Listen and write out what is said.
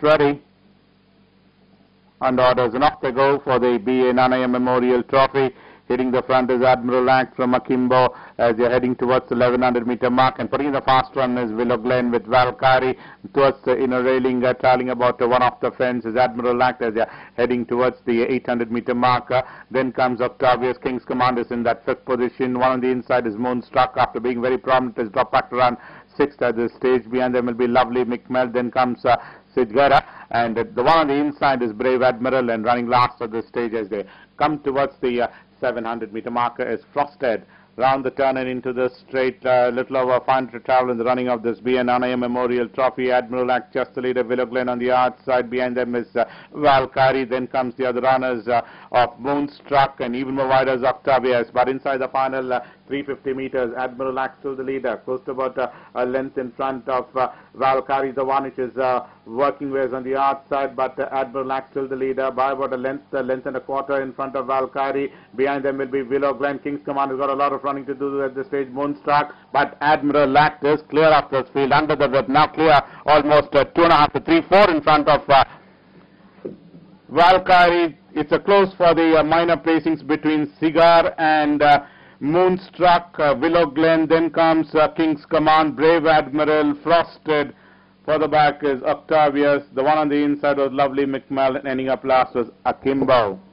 ready. And orders and off they go for the B.A. Nanaya Memorial Trophy. Hitting the front is Admiral Act from Akimbo as they're heading towards the 1100-meter mark, and putting in the fast run is Willow Glen with Valkyrie towards the inner railing, trailing about one off the fence is Admiral Act as they're heading towards the 800-meter marker. Then comes Octavius. King's Command is in that fifth position. One on the inside is Moonstruck. After being very prominent, has dropped back to run sixth at this stage. Behind them will be Lovely McMell. Then comes Sidgara, and the one on the inside is Brave Admiral, and running last at this stage as they come towards the 700-meter marker is Frosted. Round the turn and into the straight, little over 500 to travel in the running of this B.A. Nanaya Memorial Trophy. Admiral Act just the leader, Willow Glen on the outside. Behind them is Valkyrie. Then comes the other runners of Moonstruck, and even more wide as Octavius. But inside the final 350 meters, Admiral Act still the leader, close to about a length in front of Valkyrie, the one which is working ways on the outside, but Admiral Act still the leader by about a length and a quarter in front of Valkyrie. Behind them will be Willow Glen. King's Command has got a lot of running to do at this stage. Moonstruck, but Admiral Act is clear of this field under the whip, now clear almost 2.5 to 3, 4 in front of Valkyrie. It's a close for the minor placings between Cigar and Moonstruck, Willow Glen. Then comes King's Command, Brave Admiral, Frosted. Further back is Octavius. The one on the inside was Lovely McMillan, and ending up last was Akimbo.